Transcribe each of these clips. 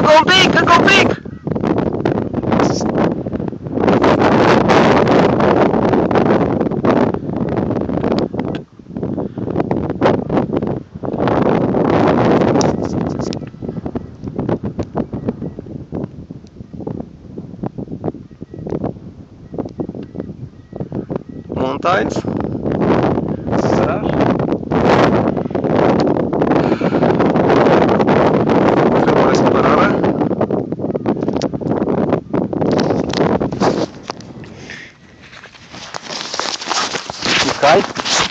Încă un pic, încă un pic! Mountains. Săraș. Trebuie recuperarea. Cai.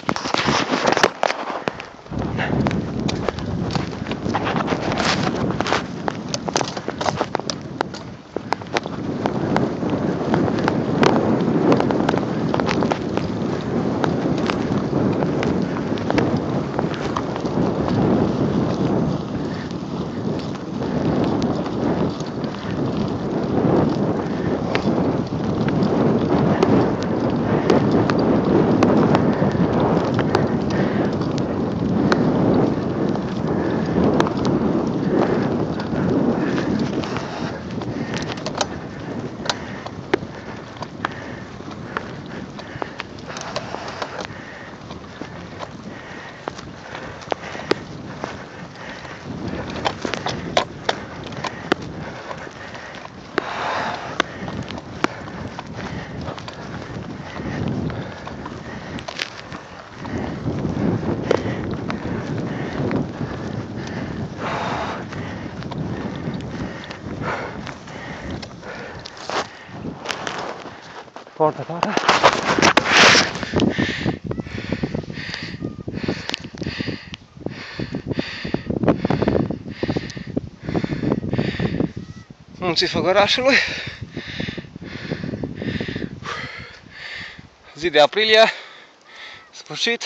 Foarte tare. Munții Făgărașului. Zi de aprilie. Sfârșit.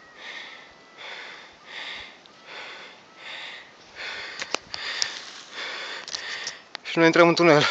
Și noi intrăm în tunel.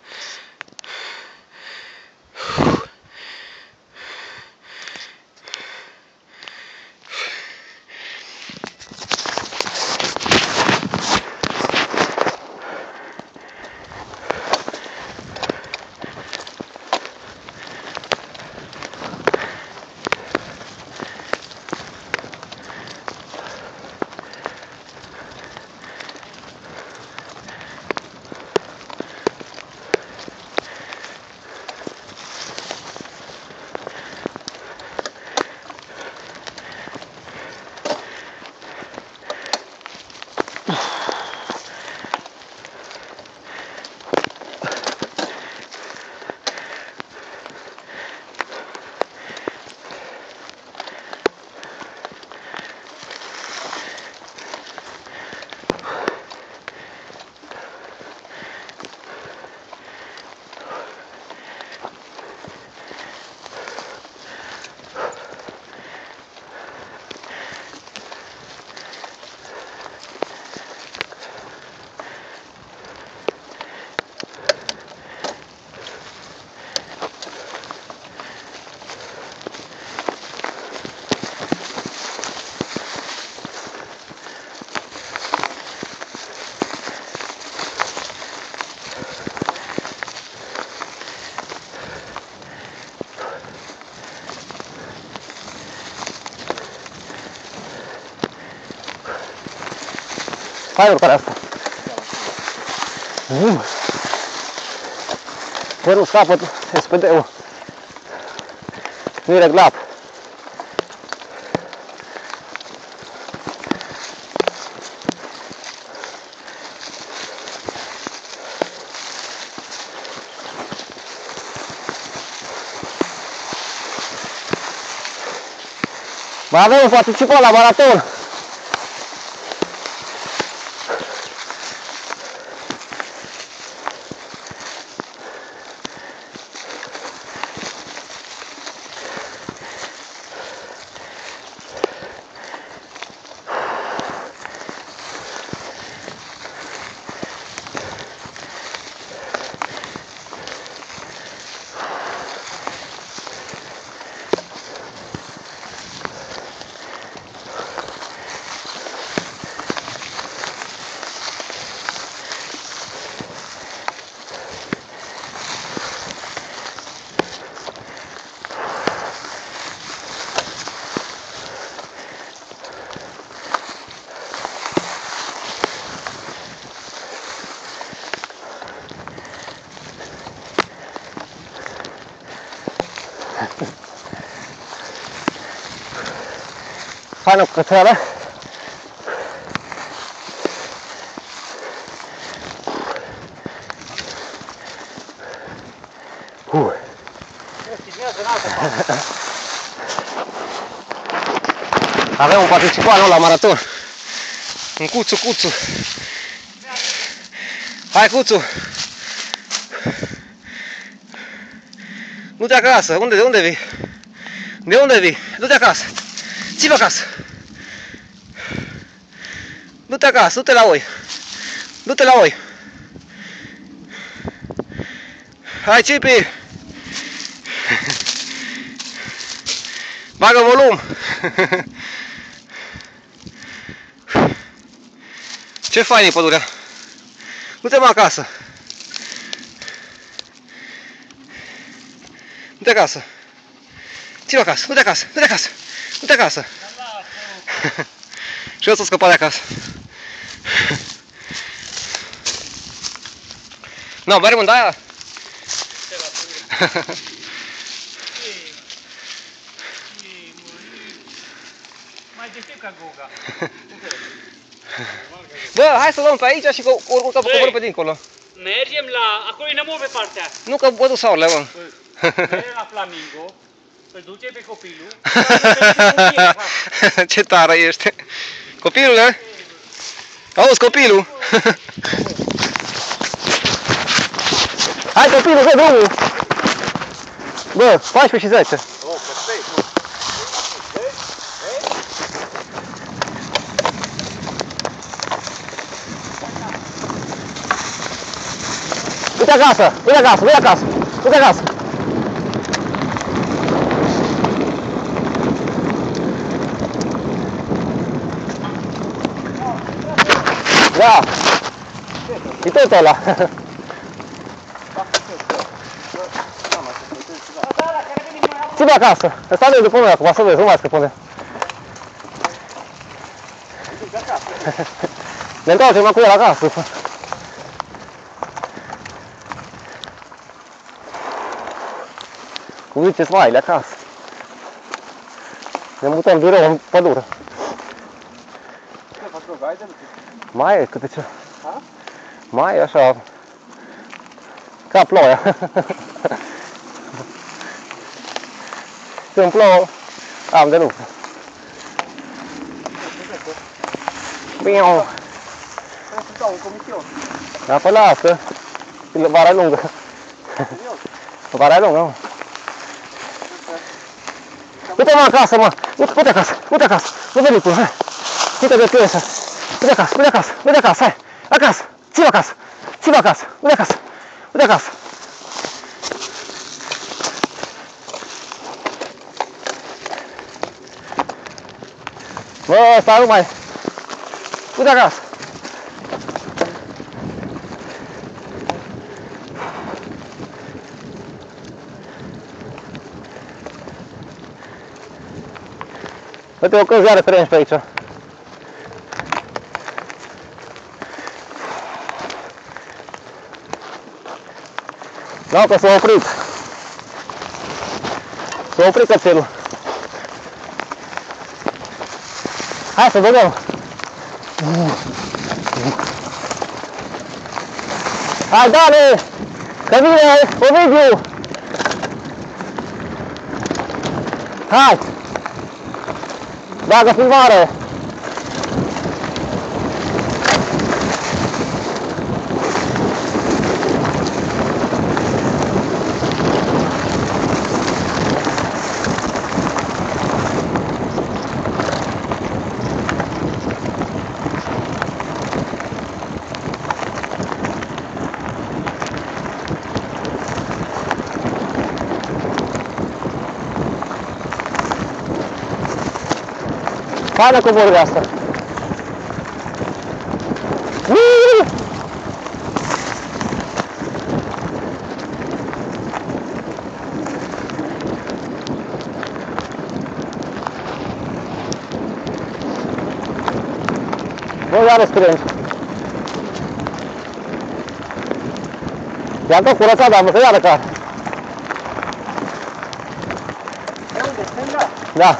Hai urcarea asta. Chiar nu scapă SPD-ul. Nu-i reglat. Mai avem un participant la maraton. Faină cu cățeală. Avem un participant nou la maraton. Un Cuțu. Hai, Cuțu! Du-te acasă! De unde vii? De unde vii? Du-te acasă! Ții-vă acasă! Du-te acasă, du-te la oi! Du-te la oi! Hai, Cipi! Bagă volum! Ce fain e pădurea! Du-te mă acasă! Du-te acasă! Ții-vă acasă! Du-te acasă! Du-te acasă! Du-te acasă! Și eu s-o scăpat de acasă! Nu, mergem în aia? Mai deștept ca Goga. Bă, hai să luăm pe aici și coborâm pe dincolo. Mergem la... Acolo e nămol pe partea asta. Nu că bă duc saurile, mă. Mergem la Flamingo, îl duce pe copilul. Ce tare ești. Copilule? Auzi, copilul? Hai, copilul, dă drumul! Bă, 14 și 10. Du-te acasă! Du-te acasă! Du-te acasă! Du-te acasă! Da! E tot ăla! Ții-vă acasă! Ăsta de după noi acum, să vezi, nu mai scăpune. Ne întoarcem acum el acasă după. Cum ziceți, mai, acasă. Ne mutăm birou în pădură. Ce faci, Goga? Hai de lucru. Mai e câte ce? Ha? Mai e așa, ca ploaia. Când plouă, am de lucru. Bine, Trebuie să dau un comision. dar pe lasă, vara e lungă. Vara e lungă, mă. Du-te mă acasă, mă! Du-te acasă, du-te acasă! Nu veni cu, hai! Du-te de piesă! Du-te acasă, du-te acasă, du-te acasă, hai! Acasă! Ții-vă acasă! Ții-vă acasă! Du-te acasă! Du-te acasă! Bă, stai, nu mai! Du-te acasă! Uite, o căzioară pe pe aici. Da, că s-a oprit. S-a oprit cățelul. Hai să vedem. Hai, Dane! Că vine Ovidiu! Hai! Bagă filmare! Faină coborârea asta! Bă, iară strângi! I-am tot curățat, dar mă să iară ca... Da.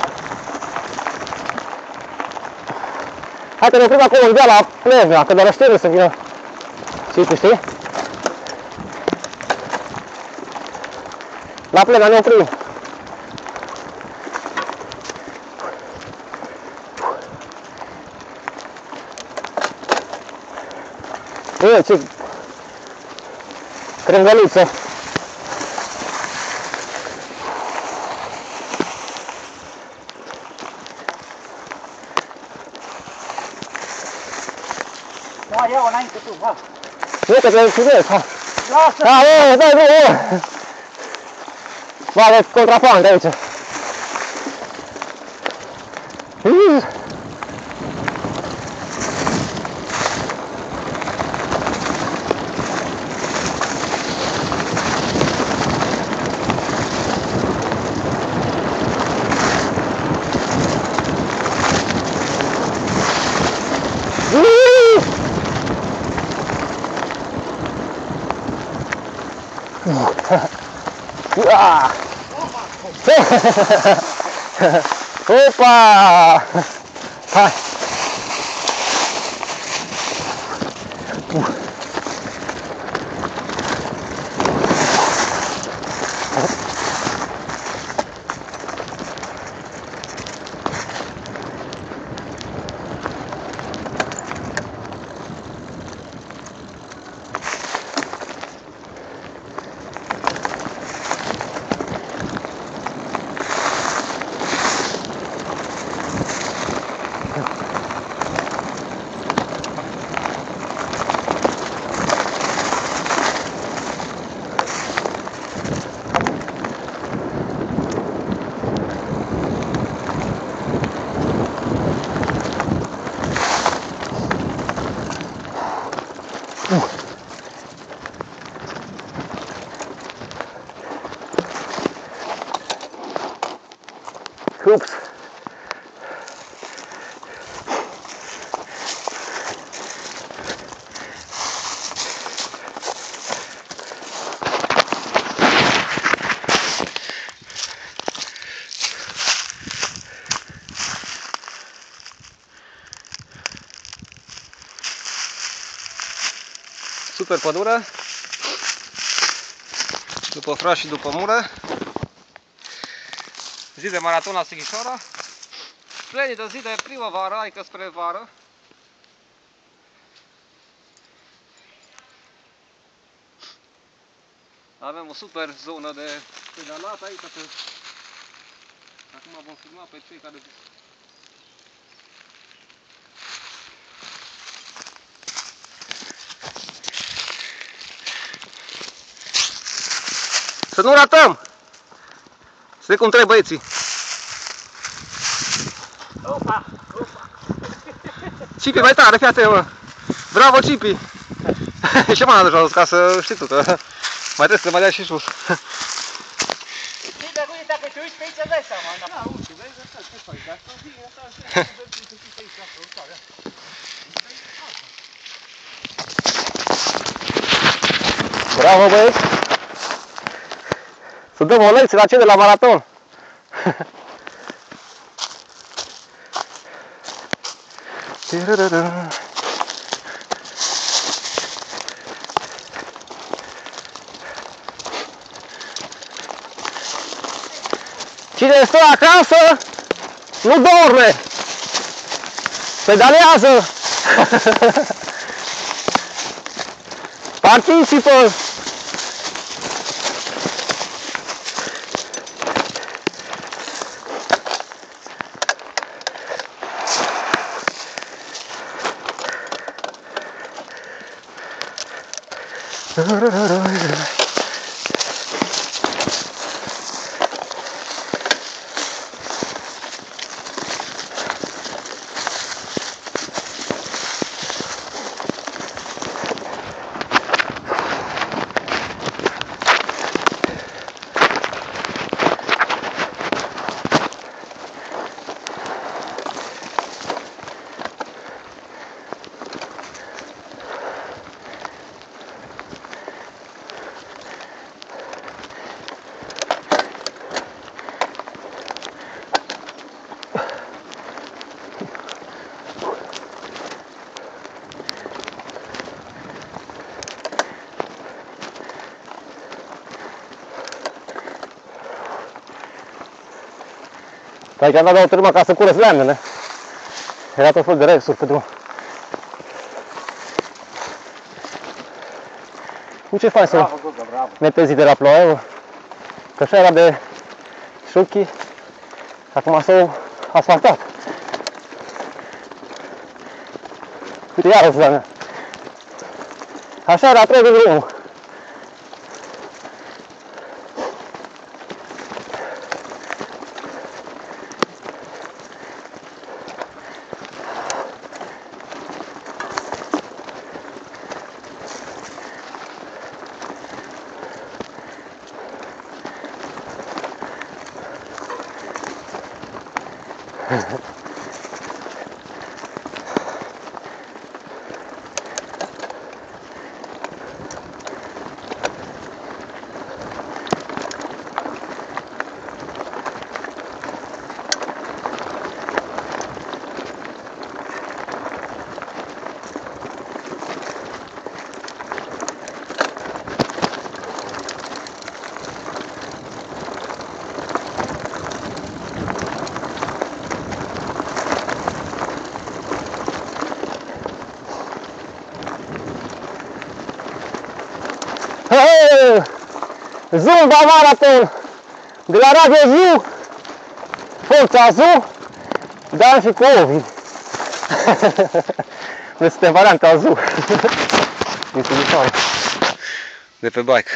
Hai că ne oprim acolo în deala Plevna, că de la ștere să vină Cipi, știi? La Plevna ne oprim. E, ce crângăluță. Da, ia-o înainte tu, ha. Nu că te filmez, ha. Lasă! Da, dai, nu. Va avea contrapante aici. Opa! Hai! Ups! Super pădure, după frași și după mure, zi de maraton la Sighișoara, splendidă zi de primăvară, adică spre vară. Avem o super zonă de pedalat aici, că acum vom filma pe cei care să nu ratăm! Să vedem cum trebuie băieții! Opa! Cipi, mai tare, fii atent, mă! Bravo, Cipi! Ce m-am adus jos, ca să știi tu, că mai trebuie să te mai dea și sus. Știi, dacă te uiți pe aici, dai seama. Da, uite, vezi, asta ce faci? Dacă vii, asta ce aici, asta, Bravo, băieți! Să dăm o lecție la cei de la maraton! Cine stă acasă, nu dorme! Pedalează! Participă! Pe aici am dat 2 turma ca să curăț leamnele. Era tot fel de rexuri pe drum. Uite ce fain să Bravo, Guga, bravo. netezi de la ploaie, bă. Că așa era de șuchi. Acum s-au asfaltat. Uite, iarăși la mea. Așa era 3 de drumul. Zumba Marathon de la Radio Ziu, Forța Azul, Dan și cu Ovi. Noi suntem varianta Azul. Din Timișoara. De pe bike.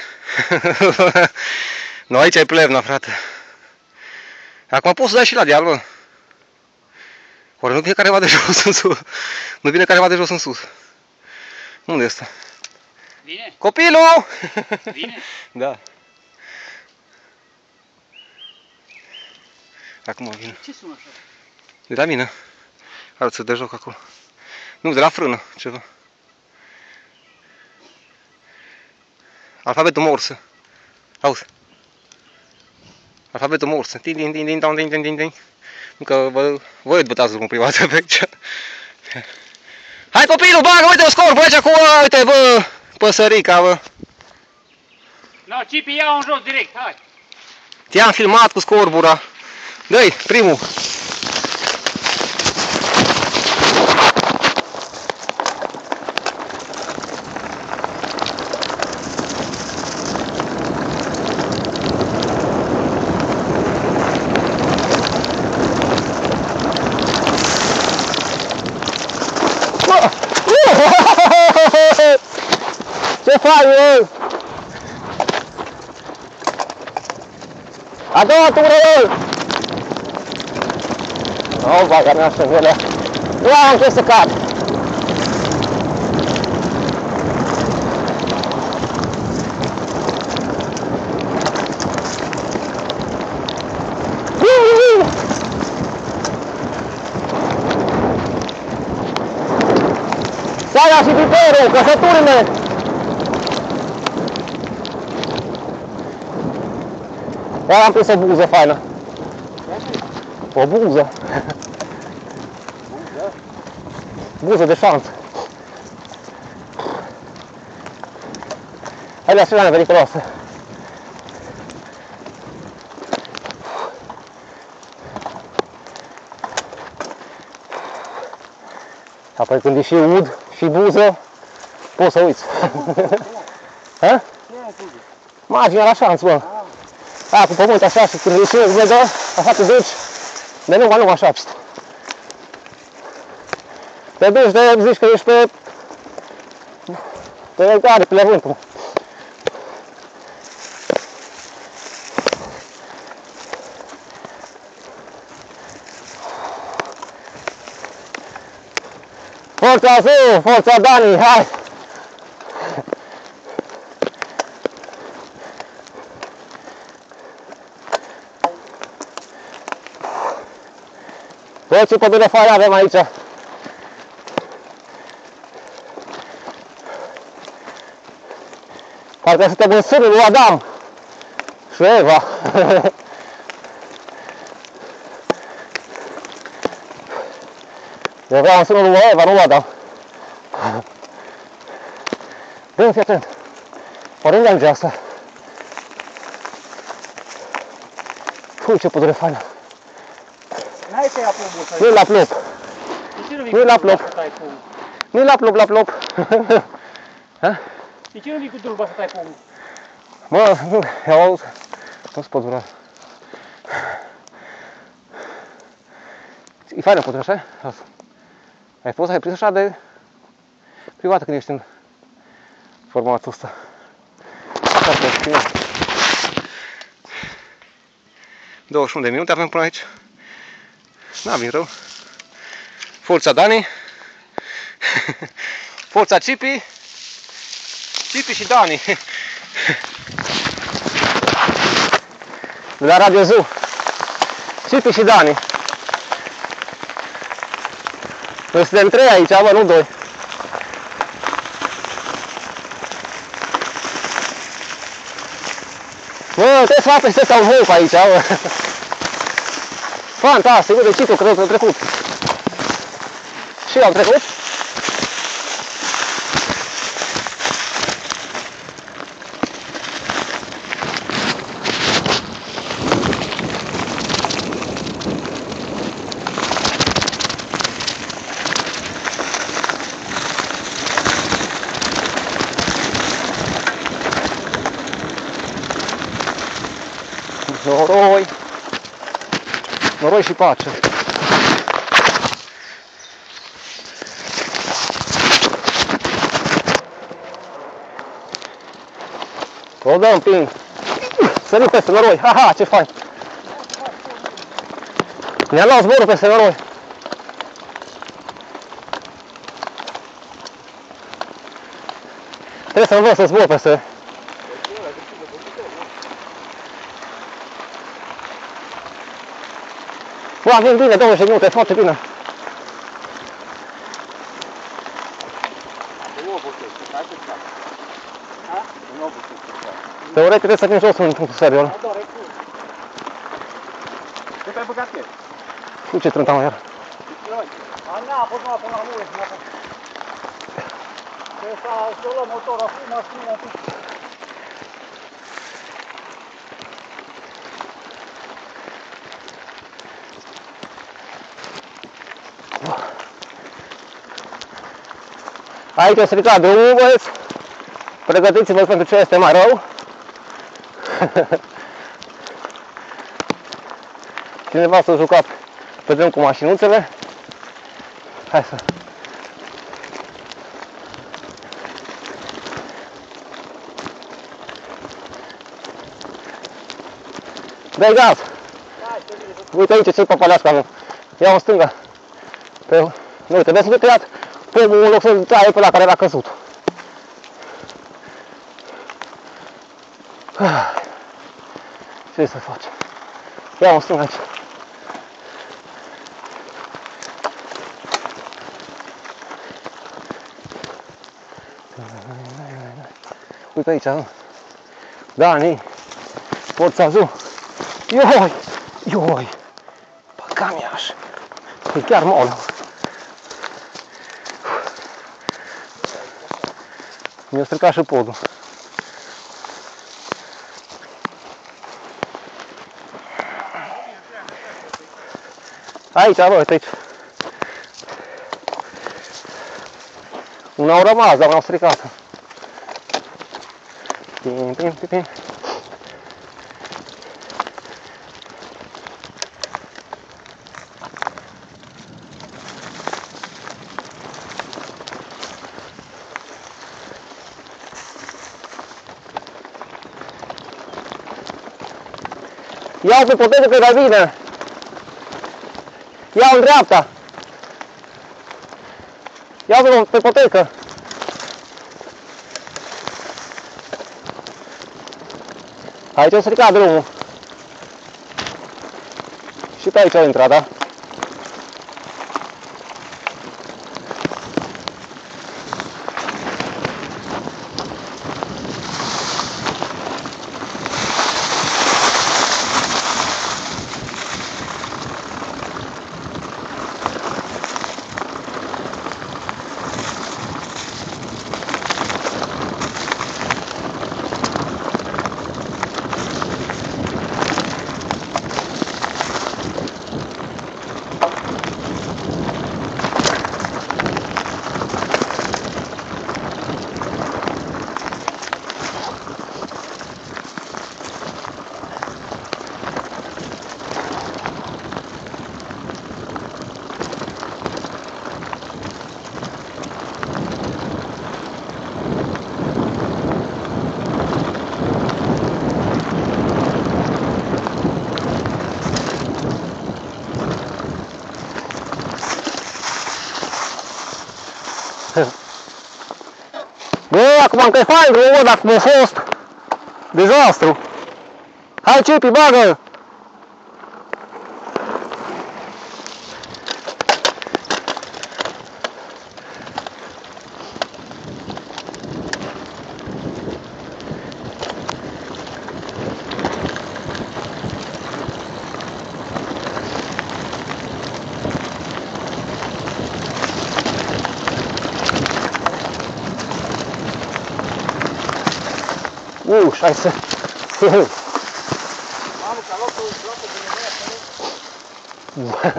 Nu, aici e Plevna, frate. Acum poți să dai și la deal, bă. Oare nu vine careva de jos în sus? Nu vine careva de jos în sus. Unde este? Vine? Copilul! Vine? Da. Acum vine. Ce sună așa? De la mine. Arăță de joc acolo. Nu, de la frână, ceva. Alfabetul morse. Auzi. Alfabetul morse. Din, din, din, din, din, din, din, din, din. Nu că voi bătați drumul privat pe aici. Hai copilul, bagă, uite, o scor, bă, aici cu, uite, bă, păsărica, bă. No, Cipi, ia-o în jos direct, hai! Te-am filmat cu scorbura. Dă-i, primul. Ce faci, bă? A doua tură, bă! O, vaga mea așa, velea. Nu am ce să cap. Saia și piperul, căsăturile! Iar am prins o buză faină. O buză. Buză de șanță. Hai la sfârșit periculoasă. Apoi când e și ud și buză, poți să uiți. Ha? Marginea la șanț, bă. Aia cu pământ așa și când ieși umedă, așa te duci, de nu mă așapți. Te duci de zici că ești pe care, pe vântul. Forța Azul, forța Dani, hai! Bă, ce pădure faină avem aici! Parcă suntem în sânul lui Adam și Eva. Eu vreau în sânul lui Eva, nu Adam. Bă, fii atent. Oriunde merge asta? Ui, ce pădure faină! N-ai să ia pomul să... Nu-i la plop. De ce nu vii Nu-i la cu plop. să tai pomul? Nu-i la plop, la plop. De ce nu vii cu dulba să tai pomul? Mă, nu, iau, nu-ți pot dura. E faină pătura, așa? Lasă. Ai fost, ai prins așa de privată când ești în formatul ăsta. Foarte bine. 21 de minute avem până aici. N-a venit rău. Forța Dani. Forța Cipi. Cipi și Dani. De la Radio Zoo. Cipi și Dani. Noi suntem 3 aici, bă, nu 2. Bă, trebuie să fac peste sau vou pe aici, bă. Fantastic, uite, Citu, că au trecut. Și eu am trecut. Noroi! Noroi și pace! O dăm ping! Sărim peste noroi! Ha-ha, ce fain! Ne-a luat zborul peste noroi! Trebuie să învăț să zbor peste... Bă, vin bine, 20 de minute, foarte bine. Teoretic trebuie să fim jos în punctul serial. Cât ai băgat el? Nu ce trântam iar. N-a apă, nu apă la mure, nu apă. Trebuie să luăm motorul acum, mașină un pic. Aici o stricat drumul, băieți. Pregătiți-vă pentru ce este mai rău. Cineva s-a jucat pe drum cu mașinuțele. Hai să... Dai gaz! Uite aici ce papalească avem. Ia în stânga. Nu, uite, vezi că tăiat pomul în loc să taie pe la care era căzut. Ce să facem? Ia în stânga aici. Uite aici, nu? Dani! Forța Zoo! Ioi! Ioi! Păcamiaș! E chiar molă! Mi-a stricat și podul. Aici, bă, uite aici. Una au rămas, dar una au stricat. Pim, pim, pim, pim. Iau pe potecă că e mai bine. Iau în dreapta. Iau pe potecă. Aici o stricat drumul. Și pe aici a intrat, da? acum că e fain drumul, dar cum a fost dezastru. Hai, Cipi, bagă! Hai să... Mamă, că a luat o joacă de nevoie acolo.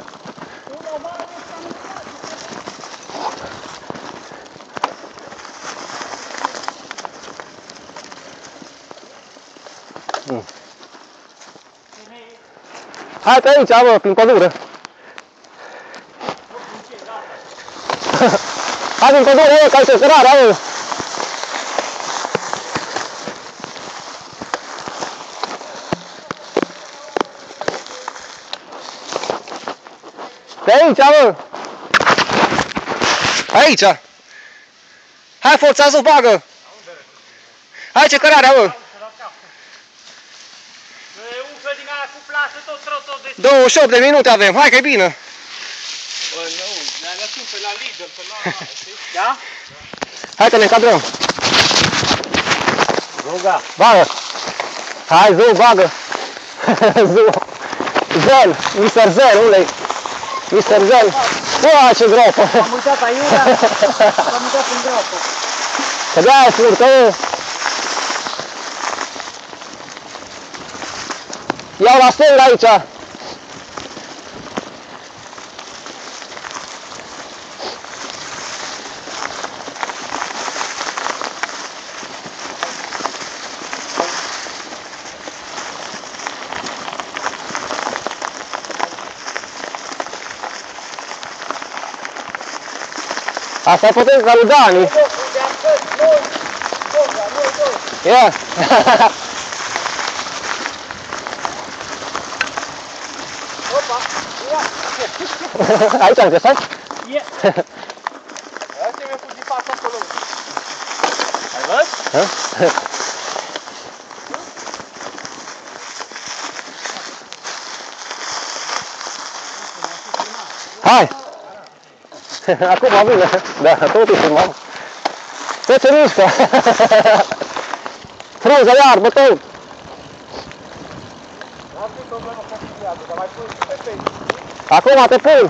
Hai pe aici, bă, prin pădure. Hai prin pădure, bă, că ai cărare, bă. Pe aici, bă! Aici! Hai, forțați-o, bagă! Hai, ce cărarea, bă! E ușă din aia cu plasă, tot de... 28 de minute avem, hai că e bine! Bă, nu, ne-am lăsat pe la Lidl, pe la... Da? Hai că ne încadrăm! Ruga. Bagă! Hai, Zu, bagă! Zu! Zel! Mr. Zel, ulei! Mr. Zel! Ua, ce gropă! Am uitat aiurea, am uitat în groapă. Că de-aia furtă, iau la stânga aici! Asta e potența lui Dani. Ia! Aici am găsat? Ia! Hai să mi-a pus din fața acolo. Ai văzut? Hai! Acum vine. Da, totul filmam. Ce se mișcă? Frunză iar, bătău! N-am fi problemă că filmează, dar mai pui pe Facebook. Acum te pun!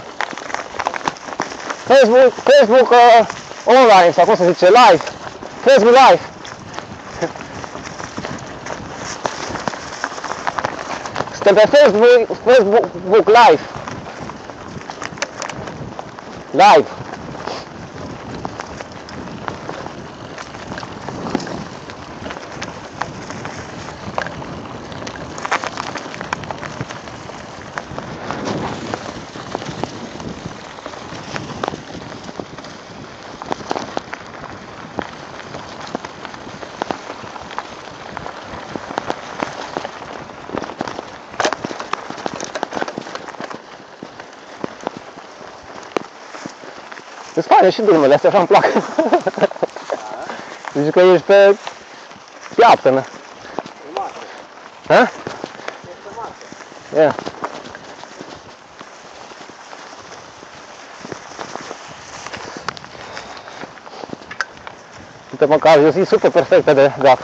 Facebook online, sau cum se zice, live. Facebook live. Suntem pe Facebook live. Live. Îți faine și drumele astea, așa îmi plac. Zici că ești pe piaptănă. Ha? Este mare. Ia. Uite măcar, e o zi super perfectă de gata.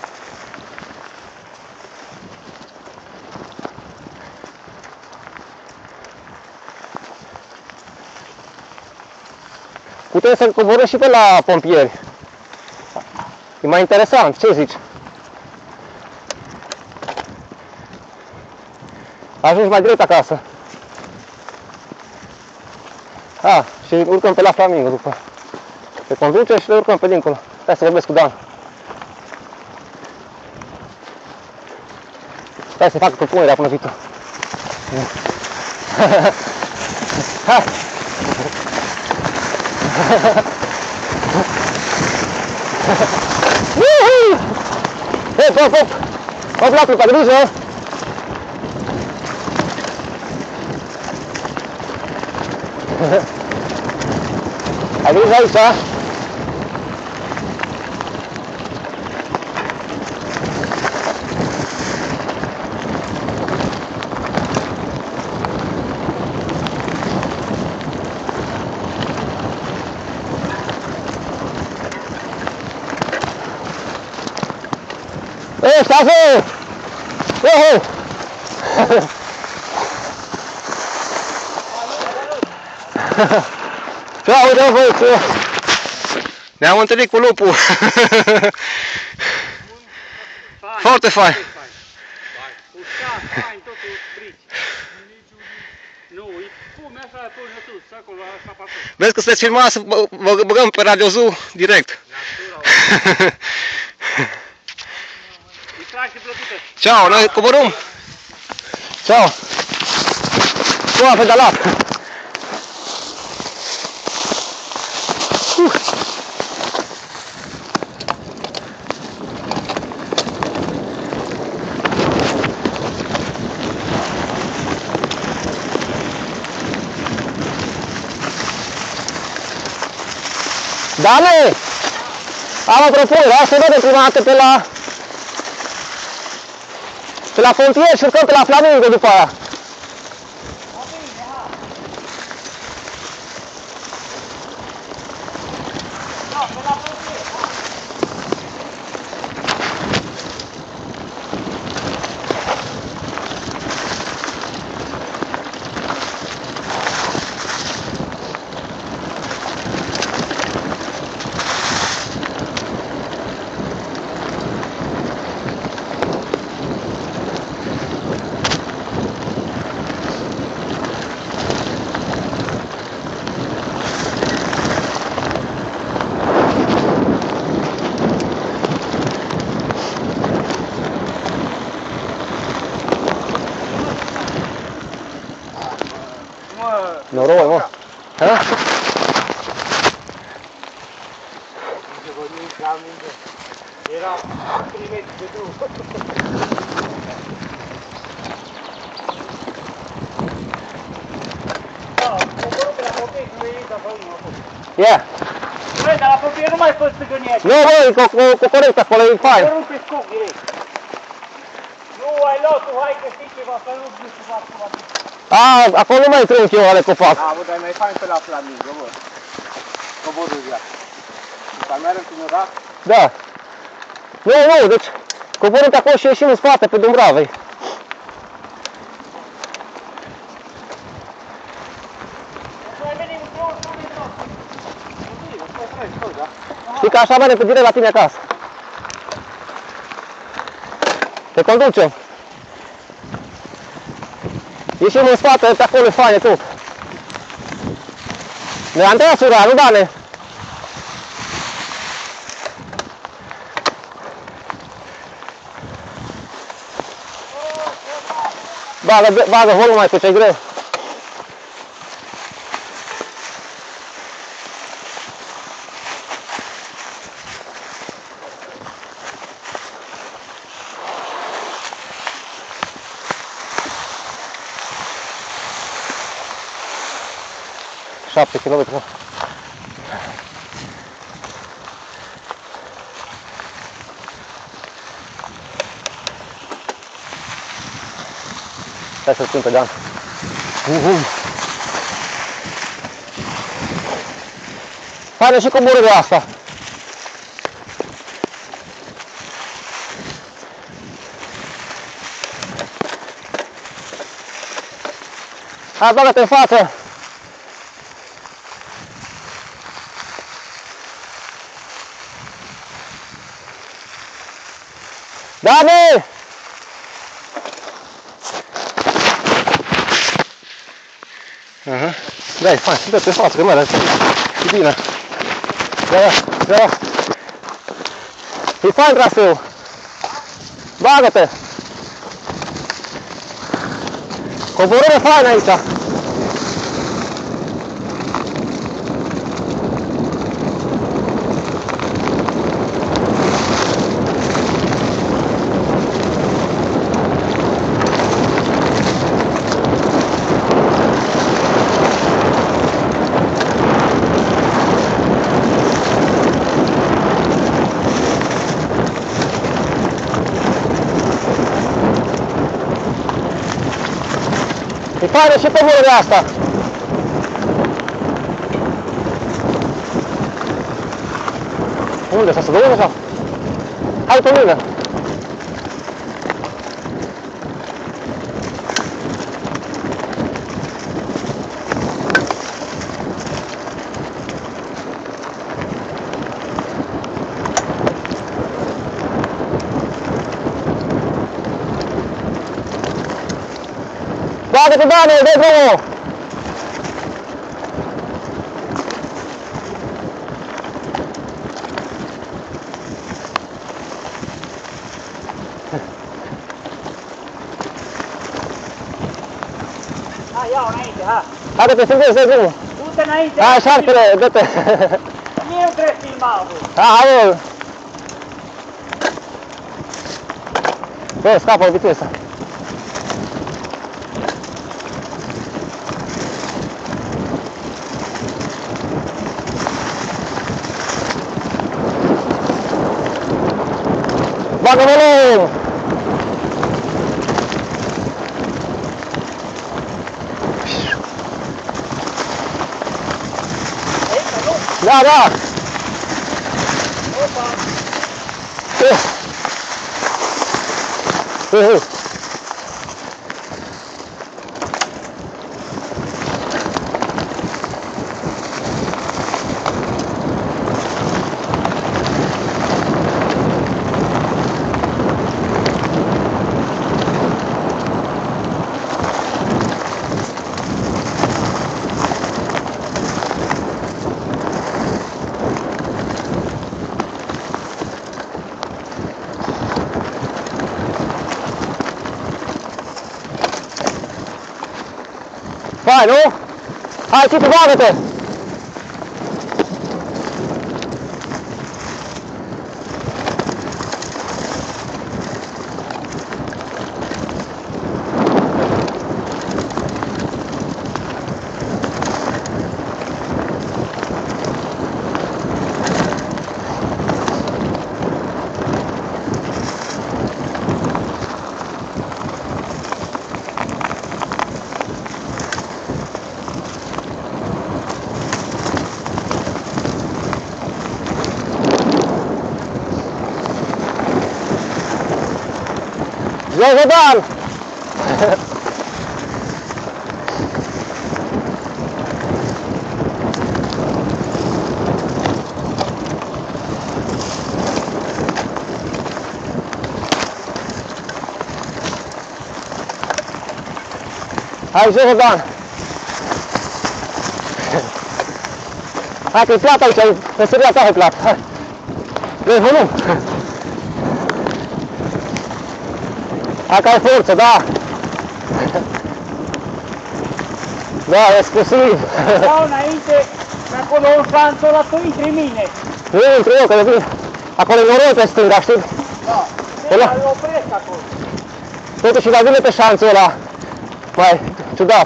Putem să coborâm și pe la pompieri. E mai interesant, ce zici? Ajungi mai direct acasă. Ah, și urcăm pe la Flamingo după. Se conduce și le urcăm pe dincolo. Hai să vorbesc cu Dan. Stai să fac propunerea până viitor. Hai! Hop, hop, hop! Hop, la pe grijă! Ai grijă aici! Stați! Ciao, uite băieți! Ne-am întâlnit cu lupul! Foarte fain! Uscat, fain, totul frici. Nu, e cum așa, pune sus, acolo, așa pe acolo. Vezi că sunteți filmați, vă băgăm pe Radio Zoo direct. Distracție plăcută. Ciao, noi coborâm! Ciao! Cum a pedalat? Dane! Am o propunere, hai să vedem prima dată pe la Fontier și urcăm pe la Flamingo după aia. Noroc, mă. Ha? Era primet de drum. Da, coborât pe la Popei, nu e să fac unul acolo. Ia. Băi, dar la Popei nu mai fost stângănia. Nu, băi, cu corect acolo, e fain. Coborât pe scop direct. Nu, ai luat tu, hai că știi ceva, să nu știu ceva acolo. Acolo nu mai trânc eu ale copac. Da, bă, dar e mai fain pe la Flamingo, bă. Coborât ea. Dar merg într-un oraș. Da. Nu, deci coborât acolo și ieșim în spate pe Dumbravei. Știi că așa merge direct la tine acasă. Te conducem. Ieșim în spate, pe acolo e fain tot. Ne-am tăiat sura, nu Dane? Bagă volul mai cu ce-i greu. Șapte kilometri. Stai să-l pun pe Dan. Faină și coborârea asta. Hai, bagă-te în față. Dani! Aha. Dai, fain, dă pe față, că merge. E bine. Da. E fain traseul. Bagă-te! Coborâre faină aici. E faină și coborârea asta. Unde? Să se dă unde sau? Hai pe mine. Bagă-te, Dane, dă drumul! Hai, ia-o înainte, ha! Hai că te filmezi, dă drumul! Du-te înainte! Hai, șarpele, dă-te! Mie nu trebuie filma, bă! Hai, bă! Bă, scapă vitesa! Bagă-mă-l! Da, da! Opa! Vai, nu? Hai, Citu, bagă-te! Jordan! Hai, Jordan! Hai că-i plată aici, meseria ta e plată, hai! Dă-i volum! Hai că ai forță, da! Da, exclusiv! Iau înainte, pe acolo un șanțul ăla, tu intri în mine! Nu intru eu, că le vin. Acolo e noroi pe stânga, știi? Da, Ăla? îl opresc acolo! Totuși, dar vine pe șanțul ăla. Mai ciudat.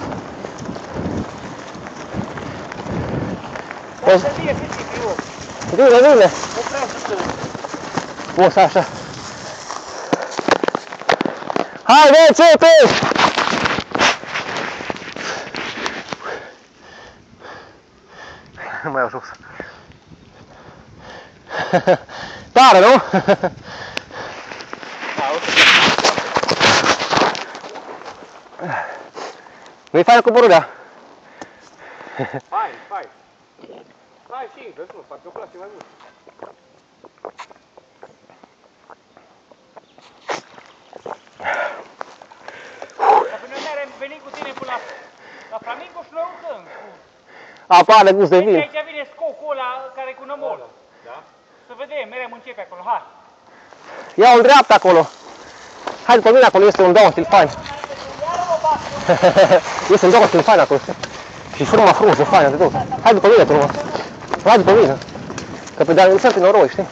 Poți să fie cât e eu! Vine, vine! Oprește-te! Bun, stai așa. Hai, bă, țepe! Nu mai au jos. Tare, nu? Nu-i faină coborârea? Hai, hai. Hai și încă, nu, parcă îmi place mai mult. Dacă noi am venit cu tine până la Flamingo și noi urcăm cu... Apare gust de vin. Aici vine scocul ăla care e cu nămol. Da? Să vedem, mereu începe acolo, hai! Ia o dreapta acolo. Hai după mine, acolo este un downhill fain. Este un downhill fain acolo, știi? Și frumos, frumos, e faină de tot. Hai după mine, frumos. Hai după mine. Că pe de-a lăsăm prin noroi, știi?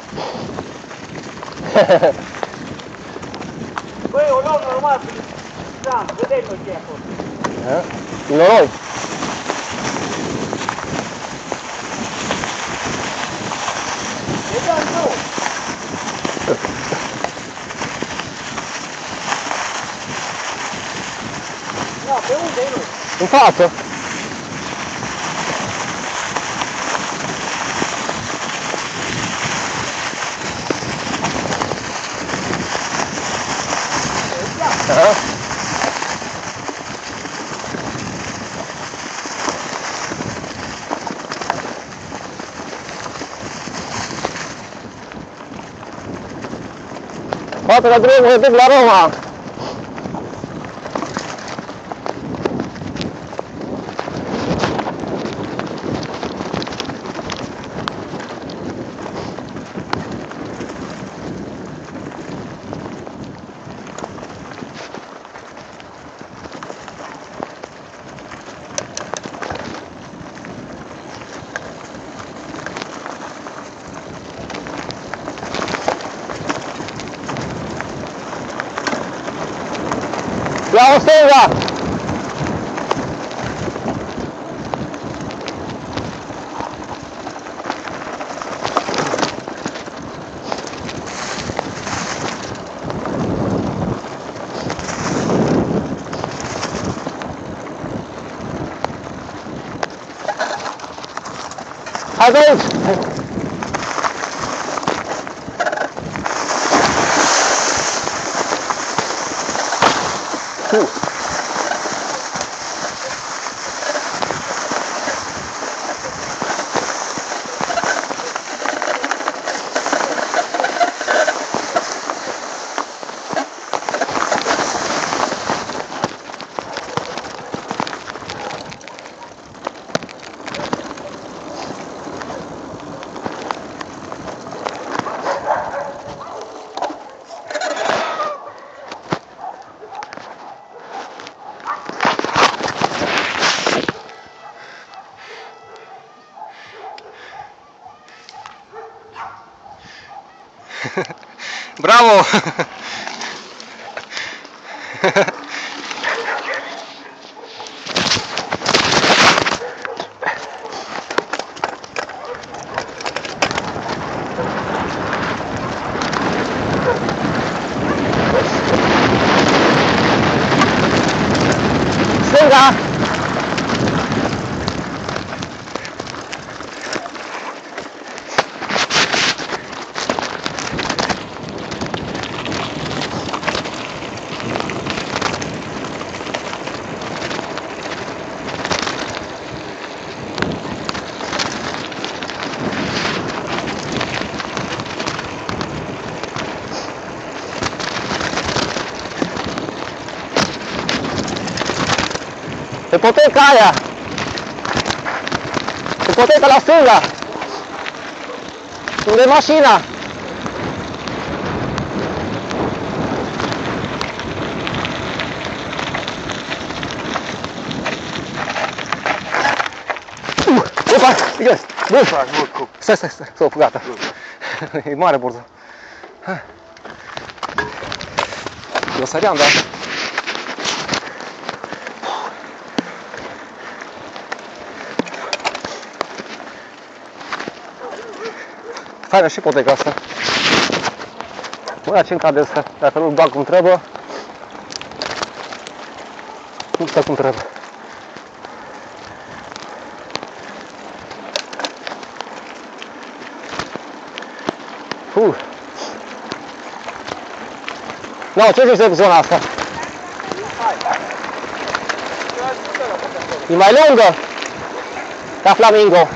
Băi, o luăm normal prin șanț, vedem noi ce e acolo. Prin noroi. E dăm drum. Da, pe unde e lui? În față. Aha. Poate la drumul de la Roma. Ia o stânga! Hai de aici! Bravo! Stânga! Ipoteca aia! Ipoteca la stânga! Unde e mașina? Opa! Yes! Bun! Stai, stop, gata! E mare borza! Eu săream, dar... Faină și ipoteca asta. Mă, ce-mi cade asta? Dacă nu-l bag cum trebuie, nu stă cum trebuie. No, ce zici de zona asta? E mai lungă ca Flamingo.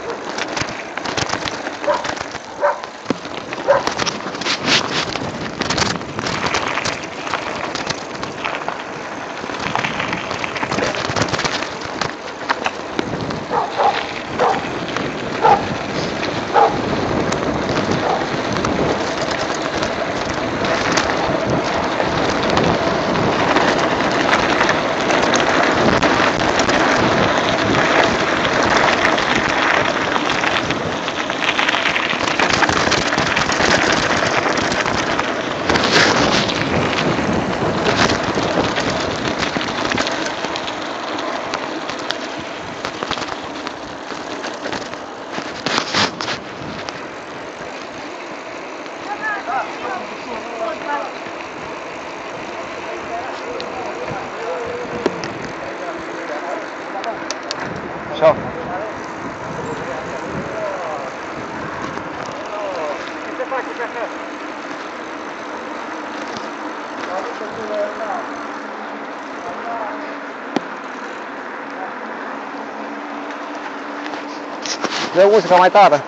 Ciao. Dă muzica mai tare.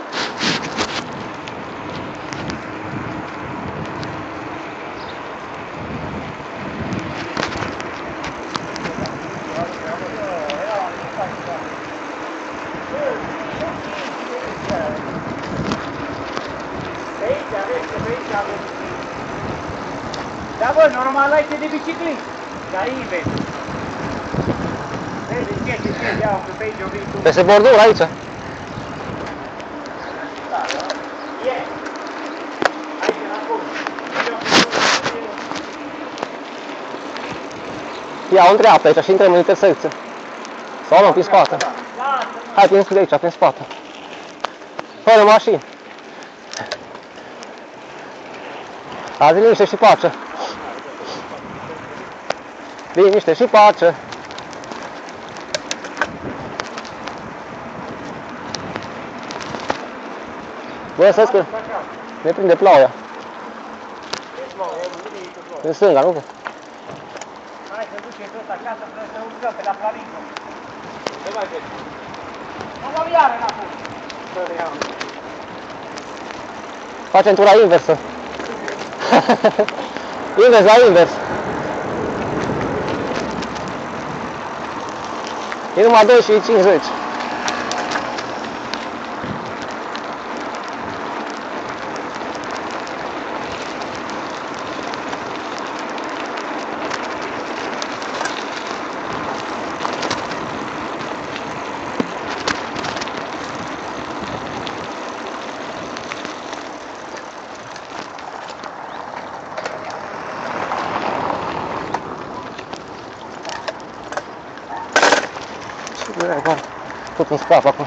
Da, bă, normal aici de biciclist. Da, aici vezi. Vezi, ce, ia, că pe aici o vii tu. Peste bordul aici. Da, e. Aici, la acolo. Ia în dreapta aici și intrăm în intersecție. Sau nu, prin spate. Hai, prin aici, prin spate. Fără mașini. Azi liniște și pace. Liniște și pace. Bă, să că ne prinde ploaia. În stânga, nu? Hai să ducem tot acasă, vrem să urcăm pe la Flamingo. Ce mai vezi? Nu mă iară înapoi. Facem tura inversă. Invers la invers. E numai 2 și 50. Tot în scap acum.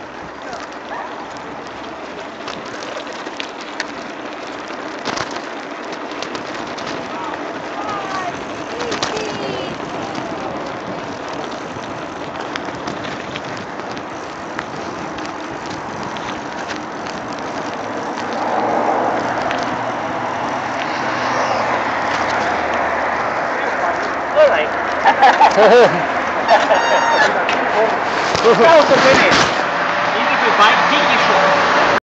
Ăla-i. Caută pe net. Intri pe bike, Dickie Show.